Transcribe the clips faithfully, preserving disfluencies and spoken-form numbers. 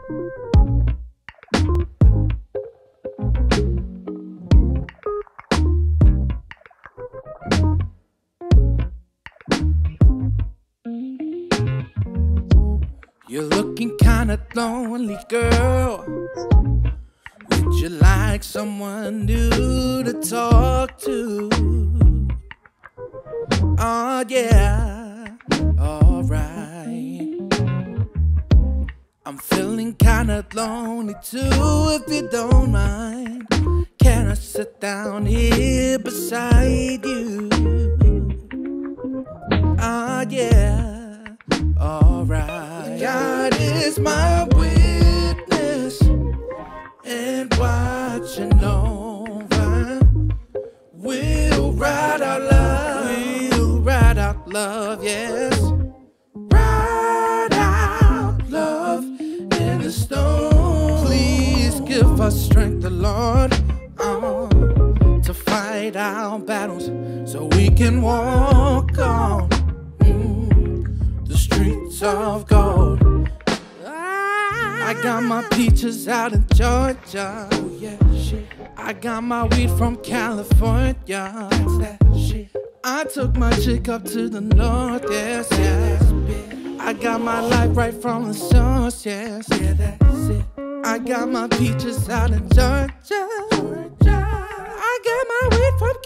You're looking kinda lonely, girl. Would you like someone new to talk to? Oh yeah, alright. I'm feeling kinda lonely too, if you don't mind. Can I sit down here beside you? Ah yeah, alright. God is my witness, and watching over. We'll ride our love, we'll ride out love, yes. Ride out love in the storm. Please give us strength, the Lord, uh, to fight our battles so we can walk on mm, the streets of gold. I got my peaches out in Georgia. Oh yeah, shit. I got my weed from California. That's that shit. I took my chick up to the north, yes, yes. I got my life right from the source, yes, yeah, that's it. I got my peaches out in Georgia. Georgia. I got my weed from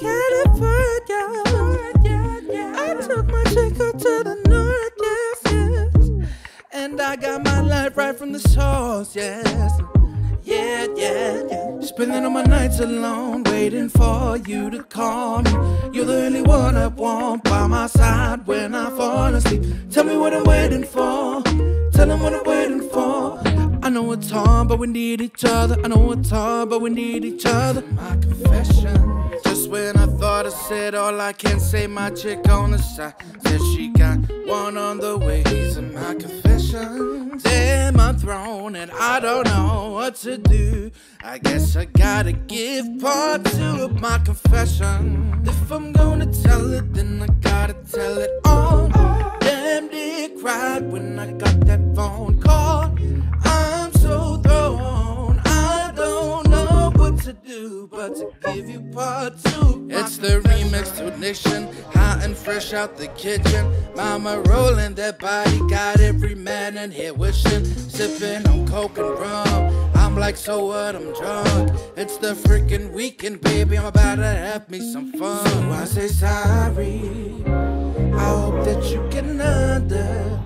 California. I took my chick up to the north, yes, yes. And I got my life right from the source, yes. Yeah, yeah, yeah. Spending all my nights alone, waiting for you to call me. You're the only one I want by my side when I fall asleep. Tell me what I'm waiting for. Tell them what I'm waiting for. I know it's hard, but we need each other. I know it's hard, but we need each other. My confession. Just when I thought I said all I can say, my chick on the side said she got one on the way. These are my confessions. They're my throne, and I don't know what to do. I guess I gotta give part two of my confession. If I'm gonna tell it, then I gotta tell it all. Damn, did cried when I got that phone call. I'm so thrown, I don't know what to do but to give you part two. It's the remix to Ignition, hot and fresh out the kitchen. Mama rolling that body, got every man in here wishing. Sipping on coke and rum, I'm like, so what, I'm drunk. It's the freaking weekend, baby, I'm about to have me some fun. So I say sorry, I hope that you can understand.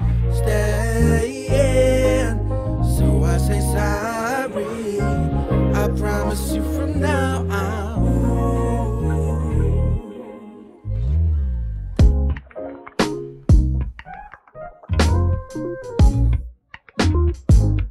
So I say sorry, I promise you from now on.